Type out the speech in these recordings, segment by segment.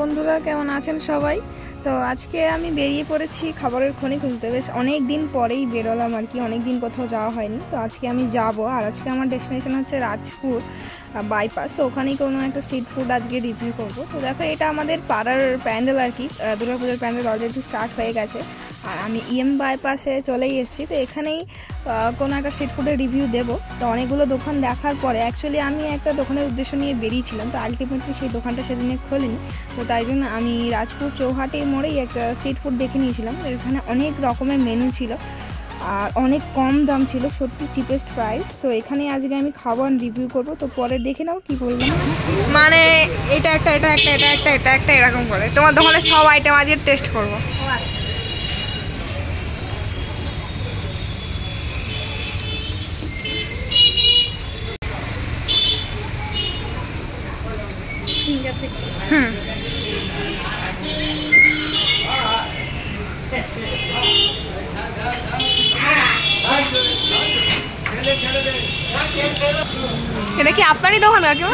বন্ধুরা কেমন আছেন সবাই। তো আজকে আমি বেরিয়ে পড়েছি খাবারের খনি খুঁজতে। বেশ অনেক দিন পরেই বেরোলাম আর কি, অনেক দিন কোথাও যাওয়া হয়নি। তো আজকে আমি যাব, আর আজকে আমার ডেস্টিনেশন হচ্ছে রাজপুর বাইপাস। তো ওখানেই কোনো একটা স্ট্রিট ফুড আজকে রিভিউ করব। তো দেখো এটা আমাদের পাড়ার প্যান্ডেল আর কি, দুর্গাপুজোর প্যান্ডেল অলরেডি স্টার্ট হয়ে গেছে। আর আমি বাইপাসে চলেই এসেছি। তো এখানেই কোনো একটা স্ট্রিট ফুডের রিভিউ দেবো। তো অনেকগুলো দোকান দেখার পরে অ্যাকচুয়ালি আমি একটা দোকানের উদ্দেশ্য নিয়ে বেরিয়েছিলাম, তো আলটিমেটলি সেই দোকানটা সেদিনে খোলেনি। তো তাই জন্য আমি রাজপুর চৌহাটের মোড়েই একটা স্ট্রিট ফুড দেখে নিয়েছিলাম। এখানে অনেক রকমের মেনু ছিল আর অনেক কম দাম ছিল, সত্যি চিপেস্ট প্রাইস। তো এখানে আজকে আমি খাবার রিভিউ করব। তো পরে দেখে নাও কি বলবো, মানে এটা একটা এটা একটা এটা একটা এটা একটা এরকম করে তোমার দোকানে সব আইটেম আজকে টেস্ট করবো। এটা কি আপনারই দোকান কাকিমা?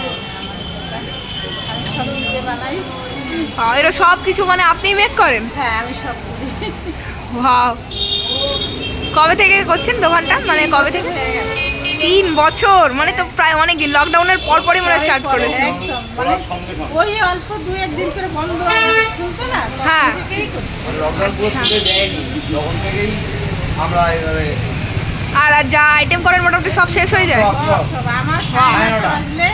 হ্যাঁ, এটা সব কিছু মানে আপনি মেক করেন? হ্যাঁ, আমি সব করি। ওয়াও, কবে থেকে করছেন দোকানটা, মানে কবে থেকে? 3 বছর, মানে তো প্রায় অনেক দিন, লকডাউনের পরপরই মনে স্টার্ট করেছে। ওই অল্প 2-1 দিন করে বন্ধ খুলতো না, হ্যাঁ আর যা আইটেম করেন মোটামুটি সব শেষ হয়ে যায়। আমার 10টা বাজলে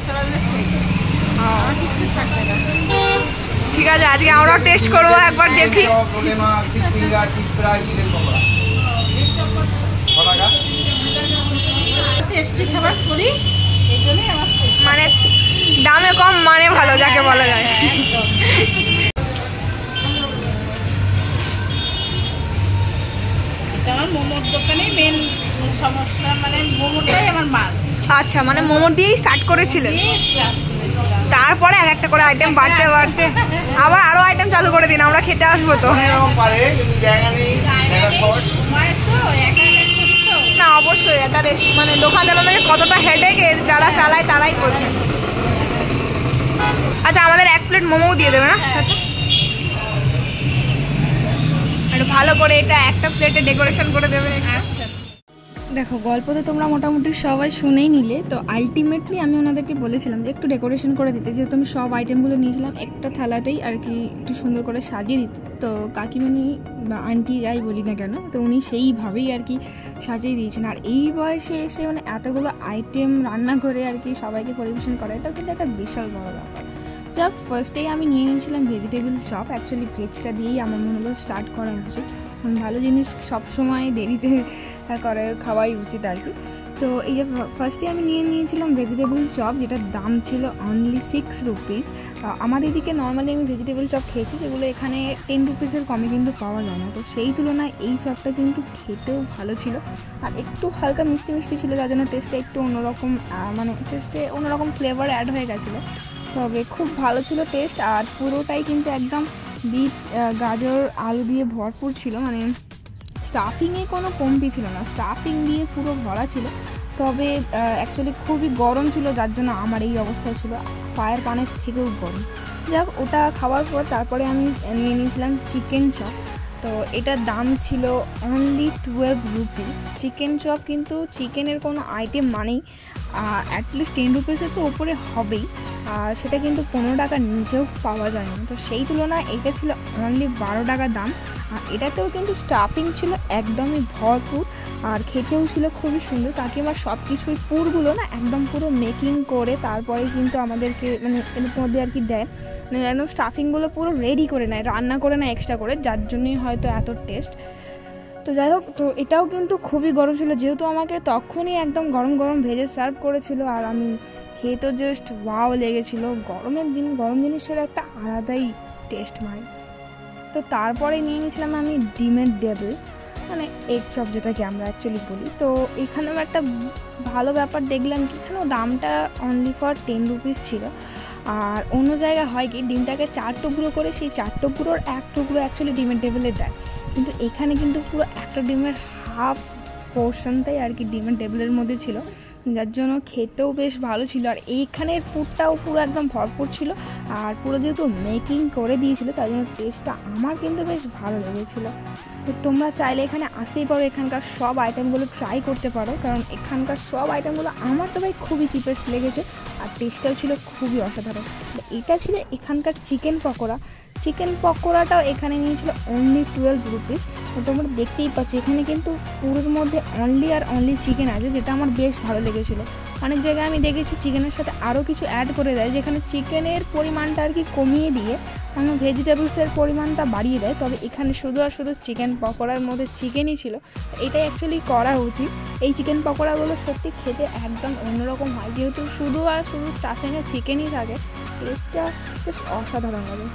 ঠিক আছে, আজকে আমরাও টেস্ট করবো, একবার দেখি। টেস্টি খাবার করি, এইজন্যই আমার মানে দামে কম মানে ভালো, যাকে বলা যায়। আমার মোমোর দোকানে মেন সমস্যা, মানে মোমোটাই আমার মাছ। আচ্ছা, মানে মোমো দিয়েই স্টার্ট করেছিলেন, তারপরে এক একটা করে আইটেম বাড়তে বাড়তে আবার আরো আইটেম চালু করে দিন, আমরা খেতে আসবো। তো না অবশ্যই, একটা মানে দোকান চালানো যে কতটা হেডেক যারা চালায় তারাই বোঝে। আচ্ছা, আমাদের 1 প্লেট মোমো দিয়ে দেবে না? একটু ভালো করে এটা একটা প্লেটে ডেকোরেশন করে দেবে। আচ্ছা দেখো, গল্প তো তোমরা মোটামুটি সবাই শুনেই নিলে। তো আলটিমেটলি আমি ওনাদেরকে বলেছিলাম যে একটু ডেকোরেশন করে দিতে, যেহেতু আমি সব আইটেমগুলো নিয়েছিলাম একটা থালাতেই আর কি, একটু সুন্দর করে সাজিয়ে দিতে। তো কাকিমণি বা আন্টি যাই বলি না কেন, তো উনি সেইভাবেই আর কি সাজিয়ে দিয়েছেন। আর এই বয়সে এসে মানে এতগুলো আইটেম রান্না করে আর কি সবাইকে পরিবেশন করা, এটাও কিন্তু একটা বিশাল বড় ব্যাপার। যাক, ফার্স্টেই আমি নিয়ে নিয়েছিলাম ভেজিটেবল চপ। অ্যাকচুয়ালি ভেজটা দিয়েই আমার মনে হলো স্টার্ট করা উচিত, ভালো জিনিস সবসময় দেরিতে করে খাওয়াই উচিত আর কি। তো এই যে ফার্স্টে আমি নিয়ে নিয়েছিলাম ভেজিটেবল চপ, যেটার দাম ছিল অনলি 6 রুপিস। আমাদের দিকে নর্মালি আমি ভেজিটেবল চপ খেয়েছি, যেগুলো এখানে 10 রুপিসের কমে কিন্তু পাওয়া যায় না। তো সেই তুলনায় এই চপটা কিন্তু খেতেও ভালো ছিল, আর একটু হালকা মিষ্টি মিষ্টি ছিল, যার জন্য টেস্টে একটু অন্যরকম, মানে টেস্টে অন্যরকম ফ্লেভার অ্যাড হয়ে গেছিলো। তবে খুব ভালো ছিল টেস্ট, আর পুরোটাই কিন্তু একদম বিট গাজর আলু দিয়ে ভরপুর ছিল, মানে স্টাফিংয়ে কোনো কমতি ছিল না, স্টাফিং দিয়ে পুরো ভরা ছিল। তবে অ্যাকচুয়ালি খুবই গরম ছিল, যার জন্য আমার এই অবস্থা ছিল, ফায়ার পানের থেকেও গরম। যাক, ওটা খাওয়ার পর তারপরে আমি নিয়ে নিয়েছিলাম চিকেন চপ। তো এটার দাম ছিল অনলি 12 রুপিস। চিকেন চপ কিন্তু চিকেনের কোনো আইটেম মানেই অ্যাটলিস্ট 10 রুপিসের তো ওপরে হবেই, আর সেটা কিন্তু 15 টাকার নিচেও পাওয়া যায় না। তো সেই তুলনায় এটা ছিল অনলি 12 টাকা দাম। আর এটাতেও কিন্তু স্টাফিং ছিল একদমই ভরপুর, আর খেতেও ছিল খুবই সুন্দর। কাকিমা সব কিছুই পুরগুলো না একদম পুরো মেকিং করে তারপরে কিন্তু আমাদেরকে মানে এর মধ্যে আর কি দেয়, মানে একদম স্টাফিংগুলো পুরো রেডি করে নেয়, রান্না করে নেয় এক্সট্রা করে, যার জন্যই হয়তো এত টেস্ট। তো যাই হোক, তো এটাও কিন্তু খুবই গরম ছিল, যেহেতু আমাকে তখনই একদম গরম গরম ভেজে সার্ভ করেছিল, আর আমি খেয়ে তো জাস্ট ওয়াও লেগেছিলো। গরম জিনিসের একটা আলাদাই টেস্ট মানে। তো তারপরে নিয়ে নিয়েছিলাম আমি ডিমের ডেবল, মানে এগ চপ যেটাকে আমরা অ্যাকচুয়ালি বলি। তো এখানেও একটা ভালো ব্যাপার দেখলাম কি, এখানেও দামটা অনলি ফর 10 রুপিস ছিল। আর অন্য জায়গায় হয় কি, ডিমটাকে 4 টুকরো করে, সেই 4 টুকরোর 1 টুকরো অ্যাকচুয়ালি ডিমের টেবিলে দেয়, কিন্তু এখানে কিন্তু পুরো একটা ডিমের হাফ পোর্শনটাই আর কি ডিমের টেবিলের মধ্যে ছিল। যার জন্য খেতেও বেশ ভালো ছিল। আর এইখানের ফুডটাও পুরো একদম ভরপুর ছিল, আর পুরো যেহেতু মেকিং করে দিয়েছিল তার জন্য টেস্টটা আমার কিন্তু বেশ ভালো লেগেছিলো। তো তোমরা চাইলে এখানে আসতেই পারো, এখানকার সব আইটেমগুলো ট্রাই করতে পারো, কারণ এখানকার সব আইটেমগুলো আমার তো ভাই খুবই চিপেস্ট লেগেছে আর টেস্টটাও ছিল খুবই অসাধারণ। এটা ছিল এখানকার চিকেন পকোড়া। চিকেন পকোড়াটাও এখানে নিয়েছিল অনলি 12 রুপিস। তো তোমরা দেখতেই পাচ্ছ এখানে কিন্তু পুরোর মধ্যে অনলি আর অনলি চিকেন আছে, যেটা আমার বেশ ভালো লেগেছিলো। অনেক জায়গায় আমি দেখেছি চিকেনের সাথে আরও কিছু অ্যাড করে দেয়, যেখানে চিকেনের পরিমাণটা আর কি কমিয়ে দিয়ে অন্য ভেজিটেবলসের পরিমাণটা বাড়িয়ে দেয়, তবে এখানে শুধু আর শুধু চিকেন পকোড়ার মধ্যে চিকেনই ছিল। এটাই অ্যাকচুয়ালি করা উচিত। এই চিকেন পকোড়াগুলো সত্যি খেতে একদম অন্যরকম হয়, যেহেতু শুধু আর শুধু স্টাফিংয়ে চিকেনই থাকে, টেস্টটা বেশ অসাধারণ হবে।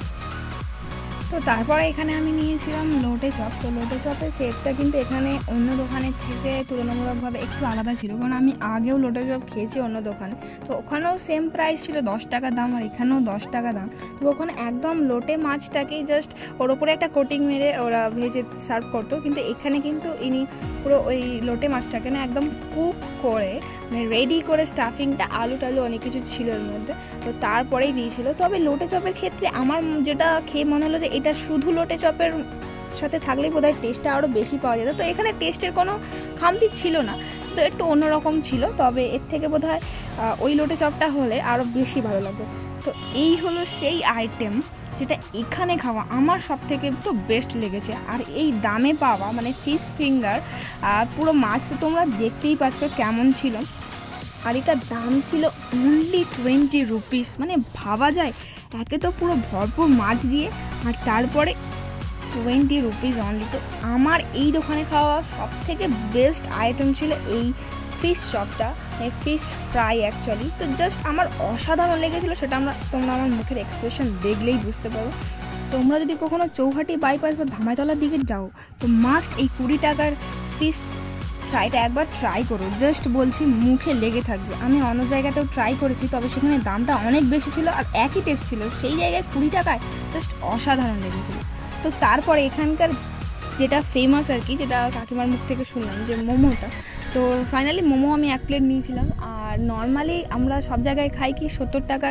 তো তারপরে এখানে আমি নিয়েছিলাম লোটে চপ। তো লোটে চপের সেটটা কিন্তু এখানে অন্য দোকানের থেকে তুলনামূলকভাবে একটু আলাদা ছিল, কারণ আমি আগেও লোটে চপ খেয়েছি অন্য দোকানে, তো ওখানেও সেম প্রাইস ছিল 10 টাকা দাম, আর এখানেও 10 টাকা দাম। তো ওখানে একদম লোটে মাছটাকেই জাস্ট ওর ওপরে একটা কোটিং মেরে ওরা ভেজে সার্ভ করতো, কিন্তু এখানে কিন্তু ইনি পুরো ওই লোটে মাছটাকে না একদম কুক করে মানে রেডি করে স্টাফিংটা আলু টালু অনেক কিছু ছিল এর মধ্যে, তো তারপরেই দিয়েছিল। তবে লোটে চপের ক্ষেত্রে আমার যেটা খেয়ে মনে হলো যে এটা শুধু লোটে চপের সাথে থাকলেই বোধহয় টেস্টটা আরও বেশি পাওয়া যেত। তো এখানে টেস্টের কোনো খামতি ছিল না, তো একটু অন্যরকম ছিল, তবে এর থেকে বোধহয় ওই লোটে চপটা হলে আরও বেশি ভালো লাগবে। তো এই হলো সেই আইটেম যেটা এখানে খাওয়া আমার সব থেকে তো বেস্ট লেগেছে। আর এই দামে পাওয়া মানে ফিশ ফিঙ্গার পুরো মাছ তো তোমরা দেখতেই পাচ্ছ কেমন ছিল, আর এটার দাম ছিল অনলি 20 রুপিস। মানে ভাবা যায়, একে তো পুরো ভরপুর মাছ দিয়ে আর তারপরে 20 রুপিস অনলি। তো আমার এই দোকানে খাওয়া সব থেকে বেস্ট আইটেম ছিল এই ফিশ চপটা, ফিশ ফ্রাই অ্যাকচুয়ালি। তো জাস্ট আমার অসাধারণ লেগেছিলো, সেটা তোমরা আমার মুখের এক্সপ্রেশন দেখলেই বুঝতে পারো। তোমরা যদি কখনো চৌহাটি বাইপাস বা ধামাইতলার দিকে যাও তো মাস্ট এই 20 টাকার ফিশ ফ্রাইটা একবার ট্রাই করো, জাস্ট বলছি মুখে লেগে থাকবে। আমি অন্য জায়গাতেও ট্রাই করেছি, তবে সেখানে দামটা অনেক বেশি ছিল আর একই টেস্ট ছিল, সেই জায়গায় 20 টাকায় জাস্ট অসাধারণ লেগেছিলো। তো তারপরে এখানকার যেটা ফেমাস আর কি, যেটা কাকিমার মুখ থেকে শুনলাম যে মোমোটা, তো ফাইনালি মোমো আমি 1 প্লেট নিয়েছিলাম। আর নর্মালি আমরা সব জায়গায় খাই কি 70 টাকার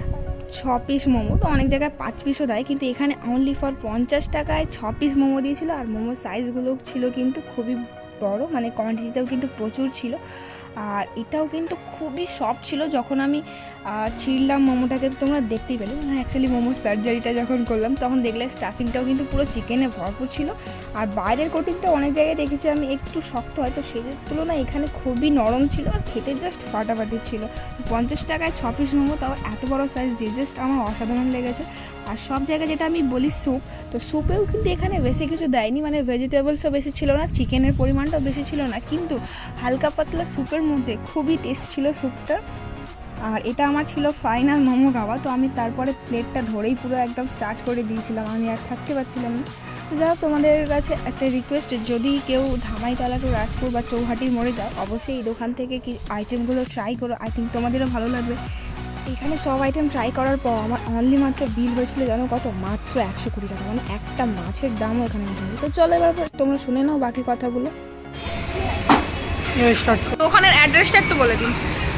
6 পিস মোমো, তো অনেক জায়গায় 5 পিসও দেয়, কিন্তু এখানে অনলি ফর 50 টাকায় 6 পিস মোমো দিয়েছিল। আর মোমোর সাইজগুলো ছিল কিন্তু খুবই বড়, মানে কোয়ান্টিটিটাও কিন্তু প্রচুর ছিল। আর এটাও কিন্তু খুবই সফট ছিল। যখন আমি ছিঁড়লাম মোমোটাকে তোমরা দেখতেই পেলে, অ্যাকচুয়ালি মোমোর সার্জারিটা যখন করলাম তখন দেখলে স্টাফিংটাও কিন্তু পুরো চিকেনে ভরপুর ছিল। আর বাইরের কোটিংটা অনেক জায়গায় দেখেছি আমি একটু শক্ত হয়, তো সেই তুলনায় এখানে খুবই নরম ছিল আর খেতে জাস্ট ফাটাফাটি ছিল। 50 টাকায় 6 পিস মোমো, তাও এত বড় সাইজ দিয়ে জাস্ট আমার অসাধারণ লেগেছে। আর সব জায়গায় যেটা আমি বলি স্যুপ, তো স্যুপেও কিন্তু এখানে বেশি কিছু দেয়নি, মানে ভেজিটেবলসও বেশি ছিল না, চিকেনের পরিমাণটাও বেশি ছিল না, কিন্তু হালকা পাতলা স্যুপের মধ্যে খুবই টেস্ট ছিল স্যুপটা। আর এটা আমার ছিল ফাইনাল মোমো খাওয়া। তো আমি তারপরে প্লেটটা ধরেই পুরো একদম স্টার্ট করে দিয়েছিলাম, আমি আর থাকতে পারছিলাম না। যা তোমাদের কাছে একটা রিকোয়েস্ট, যদি কেউ ধামাইতলা টু রাজপুর বা চৌহাটির মোড়ে যাও অবশ্যই এই দোকান থেকে কি আইটেমগুলো ট্রাই করো, আই থিঙ্ক তোমাদেরও ভালো লাগবে। এখানে সব আইটেম ট্রাই করার পর আমার অনলি মাত্র বিল হয়েছিল জানো কত, মাত্র 120 টাকা, মানে একটা মাছের দামও এখানে উঠে। তো চলো এবার তোমরা শুনে নাও বাকি কথাগুলো। ওখানের অ্যাড্রেসটা একটু বলে দিন।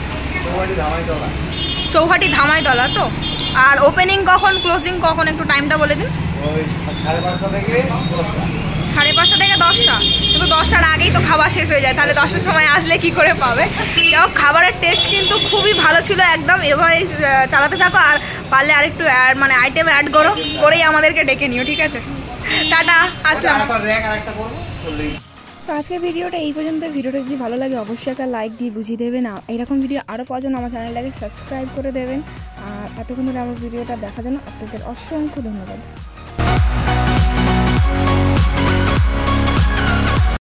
চৌহাটি ধামাইতলা তো, আর ওপেনিং কখন ক্লোজিং কখন একটু টাইমটা বলে দিন। 5:30 থেকে 10টা। 5:30 থেকে 10টা, কিন্তু 10টার আগেই তো খাবার শেষ হয়ে যায়, তাহলে 10টার সময় আসলে কি করে পাবে। যাও, খাবারের টেস্ট কিন্তু খুবই ভালো ছিল একদম। এভাবে চালাতে থাকো, আর পারলে আরেকটু মানে আইটেম অ্যাড করেই আমাদেরকে ডেকে নিও, ঠিক আছে? টাটা, আসলাম। তো আজকের ভিডিওটা এই পর্যন্ত। ভিডিওটা যদি ভালো লাগে অবশ্যই একটা লাইক দিয়ে বুঝিয়ে দেবেন। এরকম ভিডিও আরও পাওয়ার জন্য আমার চ্যানেলটাকে সাবস্ক্রাইব করে দেবেন। আর এতক্ষণ ধরে আমার ভিডিওটা দেখার জন্য আপনাদের অসংখ্য ধন্যবাদ।